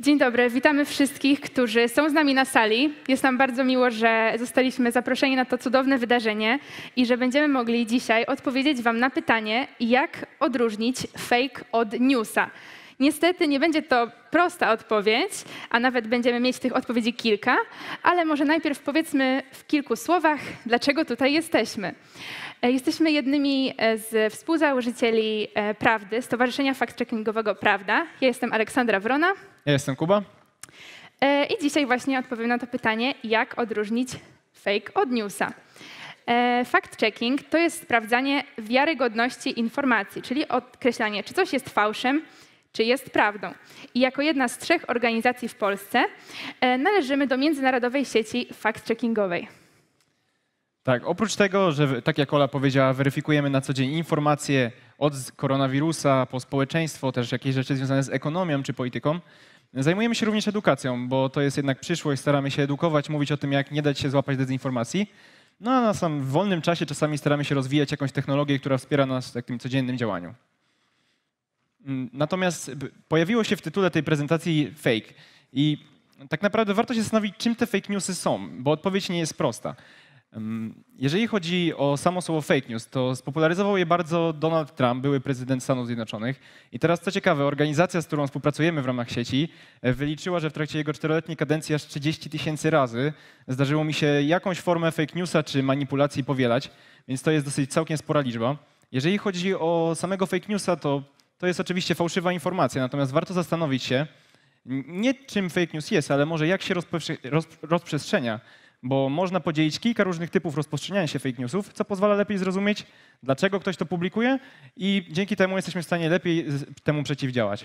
Dzień dobry, witamy wszystkich, którzy są z nami na sali. Jest nam bardzo miło, że zostaliśmy zaproszeni na to cudowne wydarzenie i że będziemy mogli dzisiaj odpowiedzieć wam na pytanie, jak odróżnić fake od newsa. Niestety nie będzie to prosta odpowiedź, a nawet będziemy mieć tych odpowiedzi kilka, ale może najpierw powiedzmy w kilku słowach, dlaczego tutaj jesteśmy. Jesteśmy jednymi z współzałożycieli Prawdy, Stowarzyszenia Fact-Checkingowego Prawda. Ja jestem Aleksandra Wrona. Ja jestem Kuba. I dzisiaj właśnie odpowiem na to pytanie, jak odróżnić fake od newsa. Fact-checking to jest sprawdzanie wiarygodności informacji, czyli określanie, czy coś jest fałszem, czy jest prawdą. I jako jedna z 3 organizacji w Polsce należymy do międzynarodowej sieci fact-checkingowej. Tak, oprócz tego, że tak jak Ola powiedziała, weryfikujemy na co dzień informacje od koronawirusa po społeczeństwo, też jakieś rzeczy związane z ekonomią czy polityką, zajmujemy się również edukacją, bo to jest jednak przyszłość, staramy się edukować, mówić o tym, jak nie dać się złapać dezinformacji. No a na samym wolnym czasie czasami staramy się rozwijać jakąś technologię, która wspiera nas w takim codziennym działaniu. Natomiast pojawiło się w tytule tej prezentacji fake i tak naprawdę warto się zastanowić, czym te fake newsy są, bo odpowiedź nie jest prosta. Jeżeli chodzi o samo słowo fake news, to spopularyzował je bardzo Donald Trump, były prezydent Stanów Zjednoczonych. I teraz co ciekawe, organizacja, z którą współpracujemy w ramach sieci, wyliczyła, że w trakcie jego 4-letniej kadencji aż 30 000 razy zdarzyło mi się jakąś formę fake newsa czy manipulacji powielać, więc to jest dosyć całkiem spora liczba. Jeżeli chodzi o samego fake newsa, to jest oczywiście fałszywa informacja, natomiast warto zastanowić się, nie czym fake news jest, ale może jak się rozprzestrzenia, bo można podzielić kilka różnych typów rozprzestrzeniania się fake newsów, co pozwala lepiej zrozumieć, dlaczego ktoś to publikuje i dzięki temu jesteśmy w stanie lepiej temu przeciwdziałać.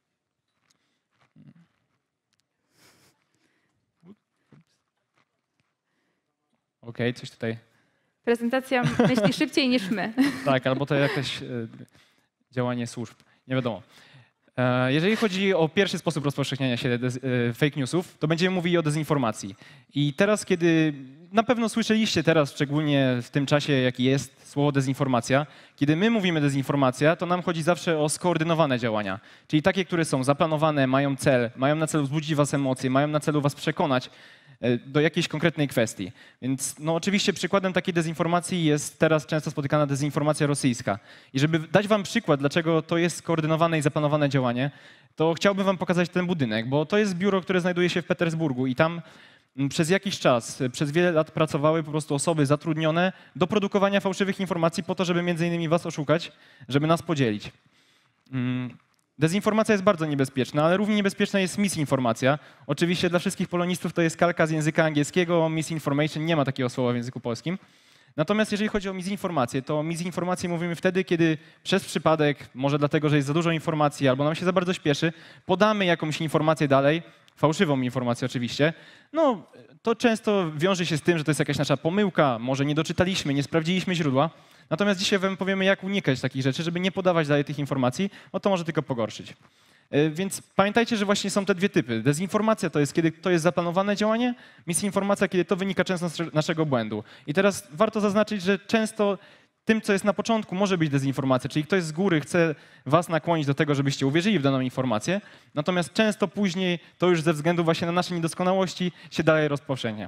Okej, coś tutaj. Prezentacja myśli szybciej niż my. Tak, albo to jakieś działanie służb, nie wiadomo. Jeżeli chodzi o pierwszy sposób rozpowszechniania się fake newsów, to będziemy mówili o dezinformacji. I teraz, kiedy na pewno słyszeliście teraz, szczególnie w tym czasie, jaki jest słowo dezinformacja, kiedy my mówimy dezinformacja, to nam chodzi zawsze o skoordynowane działania. Czyli takie, które są zaplanowane, mają cel, mają na celu wzbudzić was emocje, mają na celu was przekonać do jakiejś konkretnej kwestii. Więc no, oczywiście przykładem takiej dezinformacji jest teraz często spotykana dezinformacja rosyjska. I żeby dać wam przykład, dlaczego to jest skoordynowane i zaplanowane działanie, to chciałbym wam pokazać ten budynek, bo to jest biuro, które znajduje się w Petersburgu i tam przez jakiś czas, przez wiele lat pracowały po prostu osoby zatrudnione do produkowania fałszywych informacji po to, żeby między innymi was oszukać, żeby nas podzielić. Dezinformacja jest bardzo niebezpieczna, ale równie niebezpieczna jest misinformacja. Oczywiście dla wszystkich polonistów to jest kalka z języka angielskiego, misinformation, nie ma takiego słowa w języku polskim. Natomiast jeżeli chodzi o misinformację, to misinformację mówimy wtedy, kiedy przez przypadek, może dlatego, że jest za dużo informacji albo nam się za bardzo śpieszy, podamy jakąś informację dalej, fałszywą informację oczywiście, no to często wiąże się z tym, że to jest jakaś nasza pomyłka, może nie doczytaliśmy, nie sprawdziliśmy źródła. Natomiast dzisiaj wam powiemy, jak unikać takich rzeczy, żeby nie podawać dalej tych informacji, bo to może tylko pogorszyć. Więc pamiętajcie, że właśnie są te dwie typy. Dezinformacja to jest, kiedy to jest zaplanowane działanie, misinformacja, kiedy to wynika często z naszego błędu. I teraz warto zaznaczyć, że często tym, co jest na początku, może być dezinformacja, czyli ktoś z góry chce was nakłonić do tego, żebyście uwierzyli w daną informację, natomiast często później to już ze względu właśnie na nasze niedoskonałości się dalej rozpowszechnia.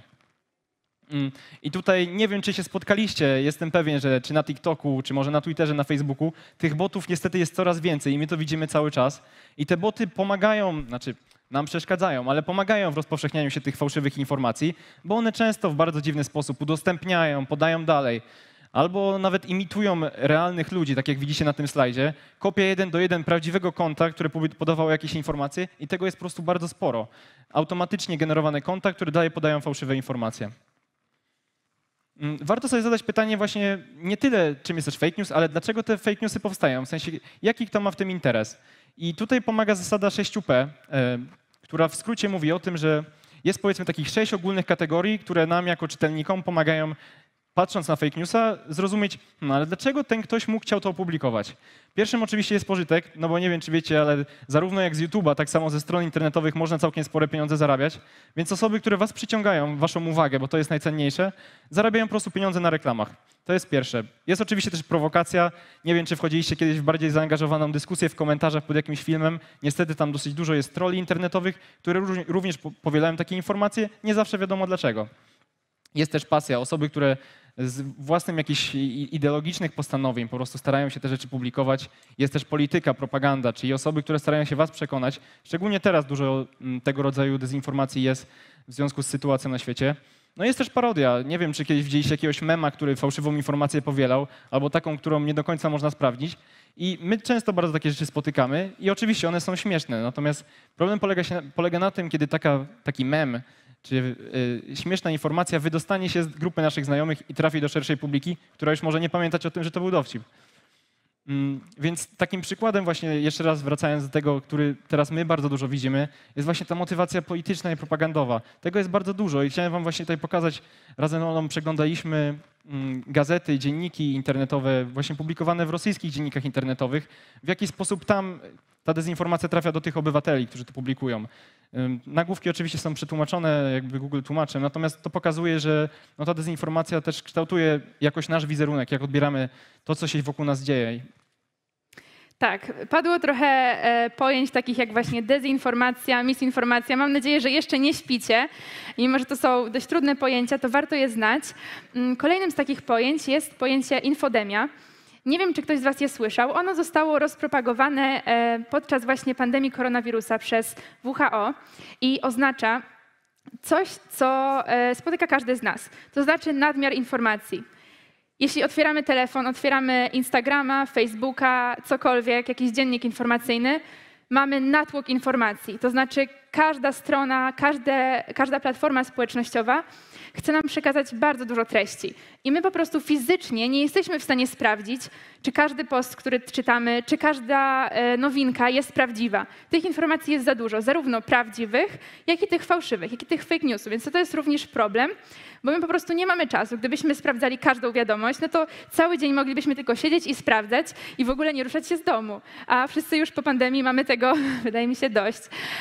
I tutaj nie wiem, czy się spotkaliście, jestem pewien, że czy na TikToku, czy może na Twitterze, na Facebooku, tych botów niestety jest coraz więcej i my to widzimy cały czas. I te boty pomagają, znaczy nam przeszkadzają, ale pomagają w rozpowszechnianiu się tych fałszywych informacji, bo one często w bardzo dziwny sposób udostępniają, podają dalej, albo nawet imitują realnych ludzi, tak jak widzicie na tym slajdzie. Kopia 1:1 prawdziwego konta, które podawało jakieś informacje i tego jest po prostu bardzo sporo. Automatycznie generowane konta, które dalej podają fałszywe informacje. Warto sobie zadać pytanie właśnie nie tyle, czym jest też fake news, ale dlaczego te fake newsy powstają, w sensie jaki kto ma w tym interes. I tutaj pomaga zasada 6P, która w skrócie mówi o tym, że jest powiedzmy takich 6 ogólnych kategorii, które nam jako czytelnikom pomagają, patrząc na fake newsa, zrozumieć, no ale dlaczego ten ktoś chciał to opublikować. Pierwszym oczywiście jest pożytek, no bo nie wiem, czy wiecie, ale zarówno jak z YouTube'a, tak samo ze stron internetowych można całkiem spore pieniądze zarabiać, więc osoby, które was przyciągają, waszą uwagę, bo to jest najcenniejsze, zarabiają po prostu pieniądze na reklamach. To jest pierwsze. Jest oczywiście też prowokacja. Nie wiem, czy wchodziliście kiedyś w bardziej zaangażowaną dyskusję w komentarzach pod jakimś filmem. Niestety tam dosyć dużo jest trolli internetowych, które również powielają takie informacje. Nie zawsze wiadomo dlaczego. Jest też pasja. Osoby, które z własnym jakichś ideologicznych postanowień po prostu starają się te rzeczy publikować. Jest też polityka, propaganda, czyli osoby, które starają się was przekonać. Szczególnie teraz dużo tego rodzaju dezinformacji jest w związku z sytuacją na świecie. No jest też parodia. Nie wiem, czy kiedyś widzieliście jakiegoś mema, który fałszywą informację powielał, albo taką, którą nie do końca można sprawdzić. I my często bardzo takie rzeczy spotykamy i oczywiście one są śmieszne. Natomiast problem polega na tym, kiedy taki mem czy śmieszna informacja wydostanie się z grupy naszych znajomych i trafi do szerszej publiki, która już może nie pamiętać o tym, że to był dowcip. Więc takim przykładem właśnie, jeszcze raz wracając do tego, który teraz my bardzo dużo widzimy, jest właśnie ta motywacja polityczna i propagandowa. Tego jest bardzo dużo i chciałem wam właśnie tutaj pokazać, razem z Olą przeglądaliśmy gazety, dzienniki internetowe, właśnie publikowane w rosyjskich dziennikach internetowych, w jaki sposób tam ta dezinformacja trafia do tych obywateli, którzy to publikują. Nagłówki oczywiście są przetłumaczone jakby Google tłumaczem, natomiast to pokazuje, że no, ta dezinformacja też kształtuje jakoś nasz wizerunek, jak odbieramy to, co się wokół nas dzieje. Tak, padło trochę pojęć takich jak właśnie dezinformacja, misinformacja. Mam nadzieję, że jeszcze nie śpicie. Mimo że to są dość trudne pojęcia, to warto je znać. Kolejnym z takich pojęć jest pojęcie infodemia. Nie wiem, czy ktoś z was je słyszał. Ono zostało rozpropagowane podczas właśnie pandemii koronawirusa przez WHO i oznacza coś, co spotyka każdy z nas. To znaczy nadmiar informacji. Jeśli otwieramy telefon, otwieramy Instagrama, Facebooka, cokolwiek, jakiś dziennik informacyjny, mamy natłok informacji. To znaczy każda strona, każda platforma społecznościowa chce nam przekazać bardzo dużo treści. I my po prostu fizycznie nie jesteśmy w stanie sprawdzić, czy każdy post, który czytamy, czy każda nowinka jest prawdziwa. Tych informacji jest za dużo, zarówno prawdziwych, jak i tych fałszywych, jak i tych fake newsów. Więc to jest również problem, bo my po prostu nie mamy czasu. Gdybyśmy sprawdzali każdą wiadomość, no to cały dzień moglibyśmy tylko siedzieć i sprawdzać i w ogóle nie ruszać się z domu. A wszyscy już po pandemii mamy tego, wydaje mi się, dość.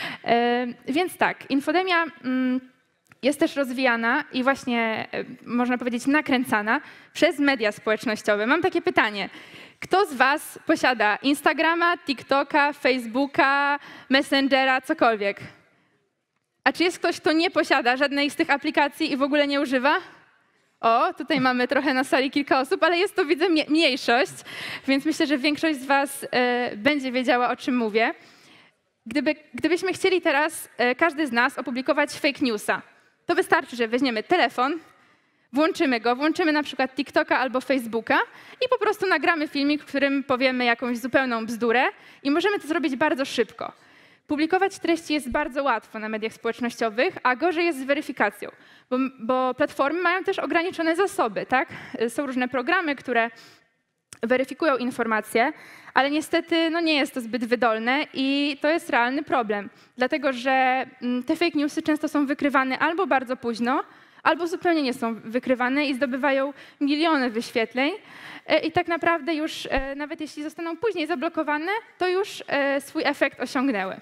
Więc tak, infodemia jest też rozwijana i właśnie, można powiedzieć, nakręcana przez media społecznościowe. Mam takie pytanie. Kto z was posiada Instagrama, TikToka, Facebooka, Messengera, cokolwiek? A czy jest ktoś, kto nie posiada żadnej z tych aplikacji i w ogóle nie używa? O, tutaj mamy trochę na sali kilka osób, ale jest to, widzę, mniejszość, więc myślę, że większość z was będzie wiedziała, o czym mówię. Gdybyśmy chcieli teraz, każdy z nas, opublikować fake newsa, to wystarczy, że weźmiemy telefon, włączymy go, włączymy na przykład TikToka albo Facebooka i po prostu nagramy filmik, w którym powiemy jakąś zupełną bzdurę i możemy to zrobić bardzo szybko. Publikować treści jest bardzo łatwo na mediach społecznościowych, a gorzej jest z weryfikacją, bo platformy mają też ograniczone zasoby, tak? Są różne programy, które weryfikują informacje, ale niestety no, nie jest to zbyt wydolne i to jest realny problem, dlatego że te fake newsy często są wykrywane albo bardzo późno, albo zupełnie nie są wykrywane i zdobywają miliony wyświetleń i tak naprawdę już nawet jeśli zostaną później zablokowane, to już swój efekt osiągnęły.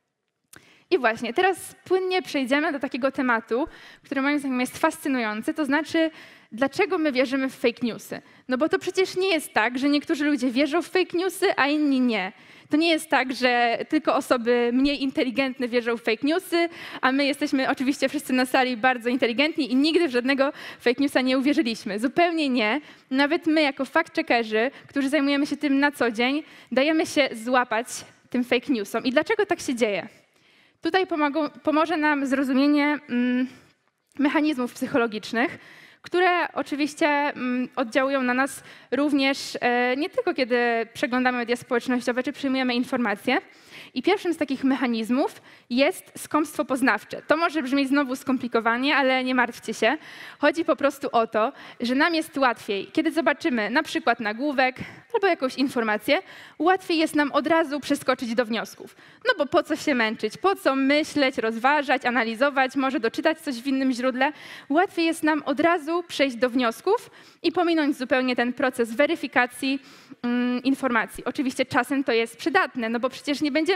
I właśnie, teraz płynnie przejdziemy do takiego tematu, który moim zdaniem jest fascynujący, to znaczy dlaczego my wierzymy w fake newsy? No bo to przecież nie jest tak, że niektórzy ludzie wierzą w fake newsy, a inni nie. To nie jest tak, że tylko osoby mniej inteligentne wierzą w fake newsy, a my jesteśmy oczywiście wszyscy na sali bardzo inteligentni i nigdy w żadnego fake newsa nie uwierzyliśmy. Zupełnie nie. Nawet my jako fact-checkerzy, którzy zajmujemy się tym na co dzień, dajemy się złapać tym fake newsom. I dlaczego tak się dzieje? Tutaj pomoże nam zrozumienie mechanizmów psychologicznych, które oczywiście oddziałują na nas również nie tylko kiedy przeglądamy media społecznościowe czy przyjmujemy informacje. I pierwszym z takich mechanizmów jest skąpstwo poznawcze. To może brzmieć znowu skomplikowanie, ale nie martwcie się. Chodzi po prostu o to, że nam jest łatwiej, kiedy zobaczymy na przykład nagłówek albo jakąś informację, łatwiej jest nam od razu przeskoczyć do wniosków. No bo po co się męczyć, po co myśleć, rozważać, analizować, może doczytać coś w innym źródle. Łatwiej jest nam od razu przejść do wniosków i pominąć zupełnie ten proces weryfikacji informacji. Oczywiście czasem to jest przydatne, no bo przecież nie będziemy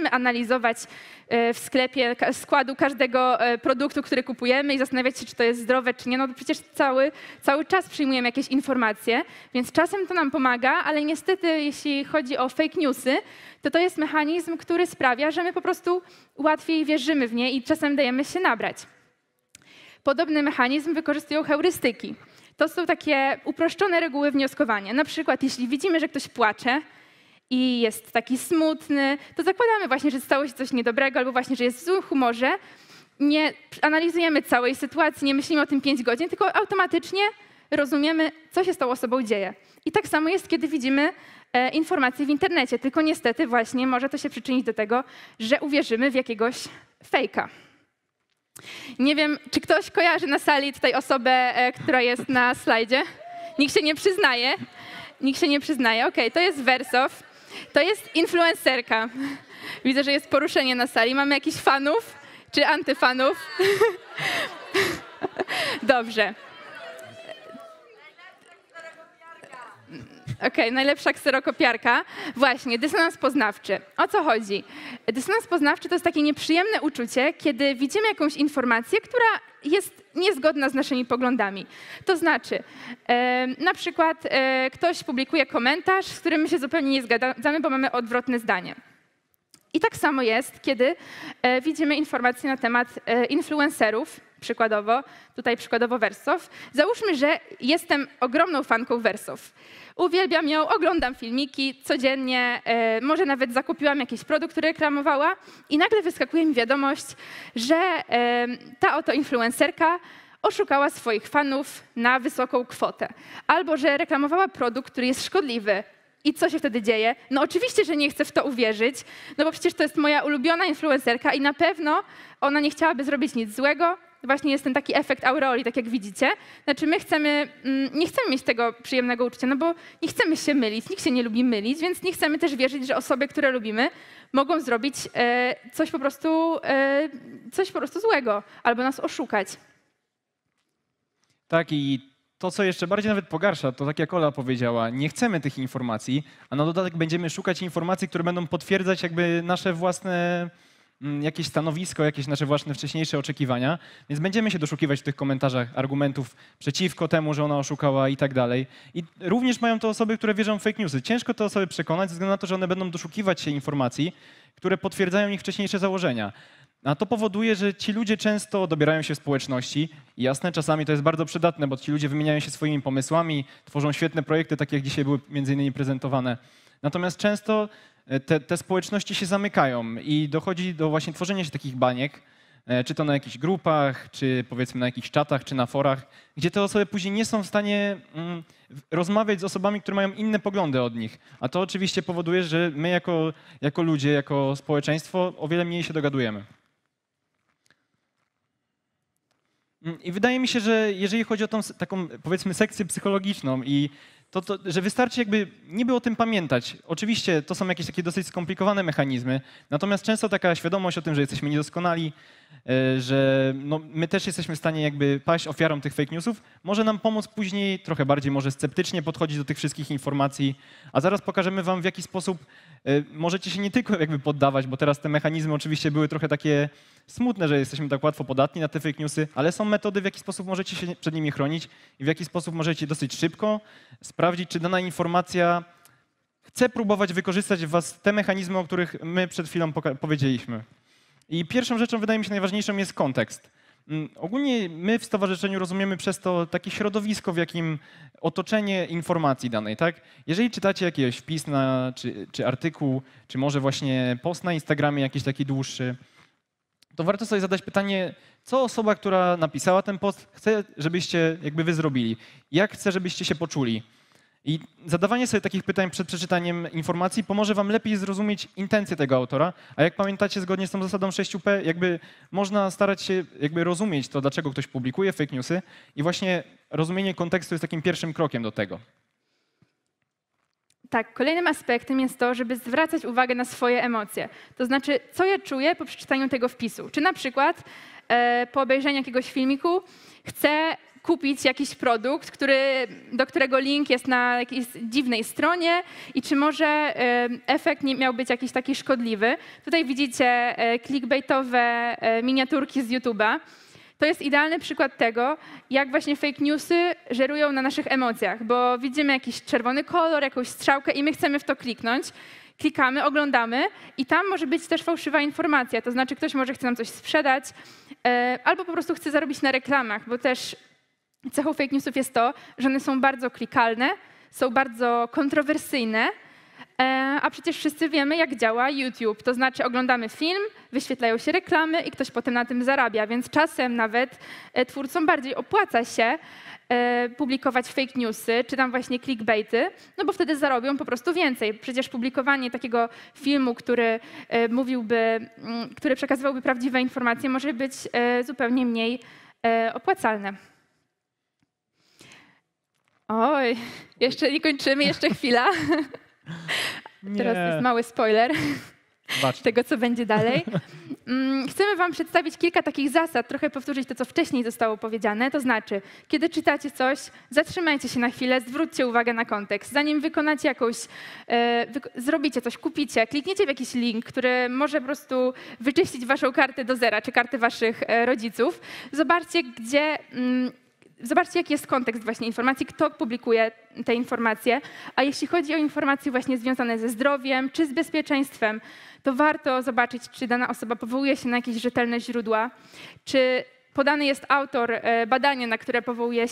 będziemy analizować w sklepie składu każdego produktu, który kupujemy i zastanawiać się, czy to jest zdrowe, czy nie. No przecież cały czas przyjmujemy jakieś informacje, więc czasem to nam pomaga, ale niestety jeśli chodzi o fake newsy, to jest mechanizm, który sprawia, że my po prostu łatwiej wierzymy w nie i czasem dajemy się nabrać. Podobny mechanizm wykorzystują heurystyki. To są takie uproszczone reguły wnioskowania. Na przykład jeśli widzimy, że ktoś płacze i jest taki smutny, to zakładamy właśnie, że stało się coś niedobrego albo właśnie, że jest w złym humorze. Nie analizujemy całej sytuacji, nie myślimy o tym 5 godzin, tylko automatycznie rozumiemy, co się z tą osobą dzieje. I tak samo jest, kiedy widzimy informacje w internecie, tylko niestety właśnie może to się przyczynić do tego, że uwierzymy w jakiegoś fejka. Nie wiem, czy ktoś kojarzy na sali tutaj osobę, która jest na slajdzie? Nikt się nie przyznaje. Nikt się nie przyznaje. Okej, to jest Wersow. To jest influencerka. Widzę, że jest poruszenie na sali. Mamy jakichś fanów czy antyfanów? Dobrze. Okej, najlepsza kserokopiarka. Właśnie, dysonans poznawczy. O co chodzi? Dysonans poznawczy to jest takie nieprzyjemne uczucie, kiedy widzimy jakąś informację, która jest niezgodna z naszymi poglądami. To znaczy, na przykład ktoś publikuje komentarz, z którym my się zupełnie nie zgadzamy, bo mamy odwrotne zdanie. I tak samo jest, kiedy widzimy informacje na temat influencerów, przykładowo Wersow. Załóżmy, że jestem ogromną fanką Wersow. Uwielbiam ją, oglądam filmiki codziennie, może nawet zakupiłam jakiś produkt, który reklamowała i nagle wyskakuje mi wiadomość, że ta oto influencerka oszukała swoich fanów na wysoką kwotę. Albo że reklamowała produkt, który jest szkodliwy. I co się wtedy dzieje? No oczywiście, że nie chcę w to uwierzyć, no bo przecież to jest moja ulubiona influencerka i na pewno ona nie chciałaby zrobić nic złego. Właśnie jest ten taki efekt aureoli, tak jak widzicie. Znaczy my nie chcemy mieć tego przyjemnego uczucia, no bo nie chcemy się mylić, nikt się nie lubi mylić, więc nie chcemy też wierzyć, że osoby, które lubimy, mogą zrobić coś po prostu złego albo nas oszukać. Tak, i to, co jeszcze bardziej nawet pogarsza, to tak jak Ola powiedziała, nie chcemy tych informacji, a na dodatek będziemy szukać informacji, które będą potwierdzać jakby nasze własne jakieś stanowisko, jakieś nasze własne wcześniejsze oczekiwania, więc będziemy się doszukiwać w tych komentarzach argumentów przeciwko temu, że ona oszukała i tak dalej. I również mają to osoby, które wierzą w fake newsy. Ciężko te osoby przekonać ze względu na to, że one będą doszukiwać się informacji, które potwierdzają ich wcześniejsze założenia. A to powoduje, że ci ludzie często dobierają się w społeczności i jasne, czasami to jest bardzo przydatne, bo ci ludzie wymieniają się swoimi pomysłami, tworzą świetne projekty, tak jak dzisiaj były między innymi prezentowane. Natomiast często te społeczności się zamykają i dochodzi do właśnie tworzenia się takich baniek, czy to na jakichś grupach, czy powiedzmy na jakichś czatach, czy na forach, gdzie te osoby później nie są w stanie rozmawiać z osobami, które mają inne poglądy od nich. A to oczywiście powoduje, że my jako ludzie, jako społeczeństwo o wiele mniej się dogadujemy. I wydaje mi się, że jeżeli chodzi o tą taką, powiedzmy, sekcję psychologiczną i że wystarczy jakby niby o tym pamiętać. Oczywiście to są jakieś takie dosyć skomplikowane mechanizmy, natomiast często taka świadomość o tym, że jesteśmy niedoskonali, że no, my też jesteśmy w stanie jakby paść ofiarą tych fake newsów, może nam pomóc później trochę bardziej może sceptycznie podchodzić do tych wszystkich informacji, a zaraz pokażemy wam, w jaki sposób możecie się nie tylko jakby poddawać, bo teraz te mechanizmy oczywiście były trochę takie smutne, że jesteśmy tak łatwo podatni na te fake newsy, ale są metody, w jaki sposób możecie się przed nimi chronić i w jaki sposób możecie dosyć szybko sprawdzić, czy dana informacja chce próbować wykorzystać w was te mechanizmy, o których my przed chwilą powiedzieliśmy. I pierwszą rzeczą, wydaje mi się, najważniejszą jest kontekst. Ogólnie my w stowarzyszeniu rozumiemy przez to takie środowisko, w jakim otoczenie informacji danej, tak? Jeżeli czytacie jakiś wpis czy artykuł, czy może właśnie post na Instagramie jakiś taki dłuższy, to warto sobie zadać pytanie, co osoba, która napisała ten post, chce, żebyście jakby wy zrobili. Jak chce, żebyście się poczuli. I zadawanie sobie takich pytań przed przeczytaniem informacji pomoże wam lepiej zrozumieć intencje tego autora, a jak pamiętacie, zgodnie z tą zasadą 6P, jakby można starać się jakby rozumieć to, dlaczego ktoś publikuje fake newsy i właśnie rozumienie kontekstu jest takim pierwszym krokiem do tego. Tak, kolejnym aspektem jest to, żeby zwracać uwagę na swoje emocje. To znaczy, co ja czuję po przeczytaniu tego wpisu. Czy na przykład po obejrzeniu jakiegoś filmiku chcę kupić jakiś produkt, do którego link jest na jakiejś dziwnej stronie i czy może efekt nie miał być jakiś taki szkodliwy. Tutaj widzicie clickbaitowe miniaturki z YouTube'a. To jest idealny przykład tego, jak właśnie fake newsy żerują na naszych emocjach, bo widzimy jakiś czerwony kolor, jakąś strzałkę i my chcemy w to kliknąć. Klikamy, oglądamy i tam może być też fałszywa informacja, to znaczy ktoś może chce nam coś sprzedać albo po prostu chce zarobić na reklamach, bo też cechą fake newsów jest to, że one są bardzo klikalne, są bardzo kontrowersyjne, a przecież wszyscy wiemy, jak działa YouTube. To znaczy oglądamy film, wyświetlają się reklamy i ktoś potem na tym zarabia, więc czasem nawet twórcom bardziej opłaca się publikować fake newsy, czy tam właśnie clickbaity, no bo wtedy zarobią po prostu więcej. Przecież publikowanie takiego filmu, który przekazywałby prawdziwe informacje, może być zupełnie mniej opłacalne. Oj, jeszcze nie kończymy, jeszcze chwila. Teraz jest mały spoiler tego, co będzie dalej. Chcemy wam przedstawić kilka takich zasad, trochę powtórzyć to, co wcześniej zostało powiedziane. To znaczy, kiedy czytacie coś, zatrzymajcie się na chwilę, zwróćcie uwagę na kontekst. Zanim wykonacie zrobicie coś, kupicie, klikniecie w jakiś link, który może po prostu wyczyścić waszą kartę do zera, czy kartę waszych rodziców. Zobaczcie, jaki jest kontekst właśnie informacji, kto publikuje te informacje. A jeśli chodzi o informacje właśnie związane ze zdrowiem czy z bezpieczeństwem, to warto zobaczyć, czy dana osoba powołuje się na jakieś rzetelne źródła, czy podany jest autor badania, na które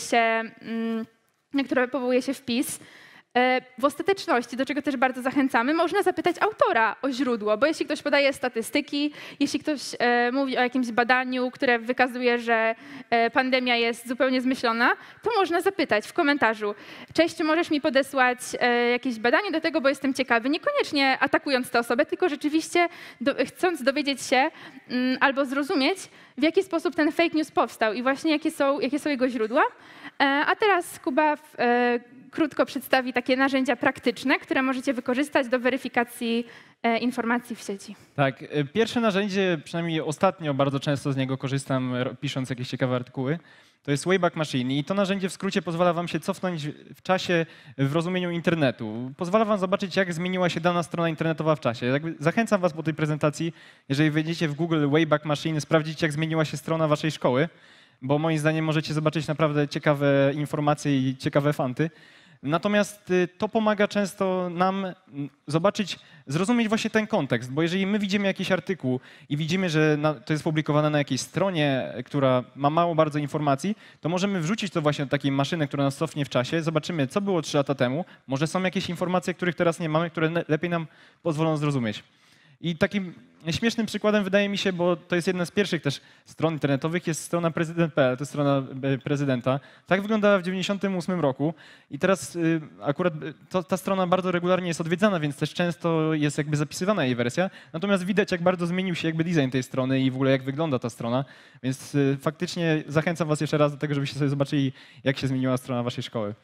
powołuje się wpis. W ostateczności, do czego też bardzo zachęcamy, można zapytać autora o źródło, bo jeśli ktoś podaje statystyki, jeśli ktoś mówi o jakimś badaniu, które wykazuje, że pandemia jest zupełnie zmyślona, to można zapytać w komentarzu: cześć, czy możesz mi podesłać jakieś badanie do tego, bo jestem ciekawy, niekoniecznie atakując tę osobę, tylko rzeczywiście chcąc dowiedzieć się albo zrozumieć, w jaki sposób ten fake news powstał i właśnie jakie są jego źródła. A teraz Kuba krótko przedstawi takie narzędzia praktyczne, które możecie wykorzystać do weryfikacji informacji w sieci. Tak, pierwsze narzędzie, przynajmniej ostatnio bardzo często z niego korzystam, pisząc jakieś ciekawe artykuły, to jest Wayback Machine i to narzędzie w skrócie pozwala wam się cofnąć w czasie w rozumieniu internetu. Pozwala wam zobaczyć, jak zmieniła się dana strona internetowa w czasie. Zachęcam was po tej prezentacji, jeżeli wejdziecie w Google Wayback Machine, sprawdzić, jak zmieniła się strona waszej szkoły, bo moim zdaniem możecie zobaczyć naprawdę ciekawe informacje i ciekawe fanty. Natomiast to pomaga często nam zrozumieć właśnie ten kontekst, bo jeżeli my widzimy jakiś artykuł i widzimy, że to jest publikowane na jakiejś stronie, która ma mało bardzo informacji, to możemy wrzucić to właśnie do takiej maszyny, która nas cofnie w czasie, zobaczymy, co było 3 lata temu, może są jakieś informacje, których teraz nie mamy, które lepiej nam pozwolą zrozumieć. I takim śmiesznym przykładem wydaje mi się, bo to jest jedna z pierwszych też stron internetowych, jest strona prezydent.pl, to jest strona prezydenta. Tak wyglądała w 1998 roku i teraz akurat ta strona bardzo regularnie jest odwiedzana, więc też często jest jakby zapisywana jej wersja. Natomiast widać, jak bardzo zmienił się jakby design tej strony i w ogóle jak wygląda ta strona. Więc faktycznie zachęcam was jeszcze raz do tego, żebyście sobie zobaczyli, jak się zmieniła strona waszej szkoły.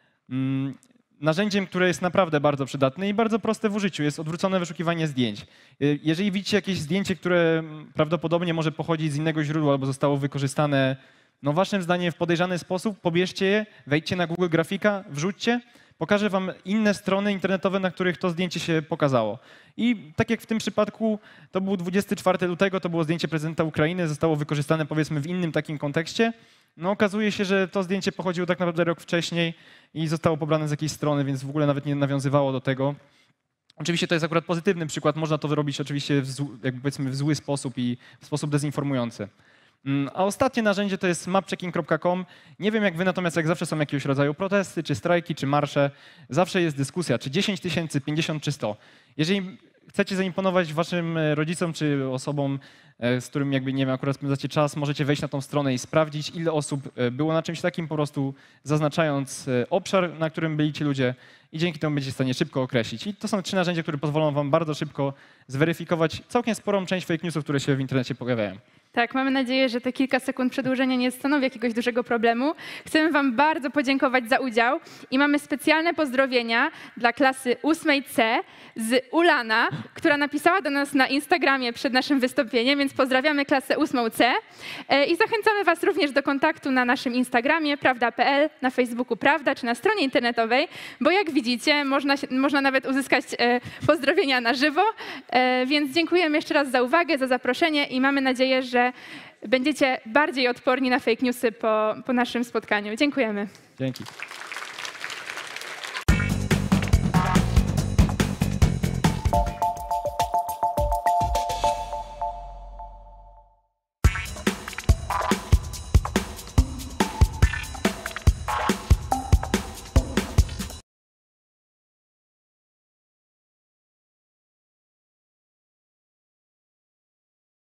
Narzędziem, które jest naprawdę bardzo przydatne i bardzo proste w użyciu, jest odwrócone wyszukiwanie zdjęć. Jeżeli widzicie jakieś zdjęcie, które prawdopodobnie może pochodzić z innego źródła albo zostało wykorzystane, no waszym zdaniem w podejrzany sposób, pobierzcie je, wejdźcie na Google Grafika, wrzućcie, pokażę wam inne strony internetowe, na których to zdjęcie się pokazało. I tak jak w tym przypadku, to był 24 lutego, to było zdjęcie prezydenta Ukrainy, zostało wykorzystane powiedzmy w innym takim kontekście. No okazuje się, że to zdjęcie pochodziło tak naprawdę rok wcześniej i zostało pobrane z jakiejś strony, więc w ogóle nawet nie nawiązywało do tego. Oczywiście to jest akurat pozytywny przykład, można to wyrobić oczywiście w zły sposób i w sposób dezinformujący. A ostatnie narzędzie to jest mapchecking.com. Nie wiem jak wy, natomiast jak zawsze są jakiegoś rodzaju protesty, czy strajki, czy marsze, zawsze jest dyskusja, czy 10 000, 50 czy 100. Jeżeli chcecie zaimponować waszym rodzicom czy osobom, z którymi jakby, nie wiem, akurat spędzacie czas, możecie wejść na tą stronę i sprawdzić, ile osób było na czymś takim, po prostu zaznaczając obszar, na którym byli ci ludzie i dzięki temu będziecie w stanie szybko określić. I to są 3 narzędzia, które pozwolą wam bardzo szybko zweryfikować całkiem sporą część fake newsów, które się w internecie pojawiają. Tak, mamy nadzieję, że te kilka sekund przedłużenia nie stanowi jakiegoś dużego problemu. Chcemy wam bardzo podziękować za udział i mamy specjalne pozdrowienia dla klasy 8C z Ulana, która napisała do nas na Instagramie przed naszym wystąpieniem, więc Więc pozdrawiamy klasę 8C i zachęcamy Was również do kontaktu na naszym Instagramie prawda.pl, na Facebooku Prawda czy na stronie internetowej, bo jak widzicie, można nawet uzyskać pozdrowienia na żywo. Więc dziękujemy jeszcze raz za uwagę, za zaproszenie i mamy nadzieję, że będziecie bardziej odporni na fake newsy po naszym spotkaniu. Dziękujemy. Dzięki.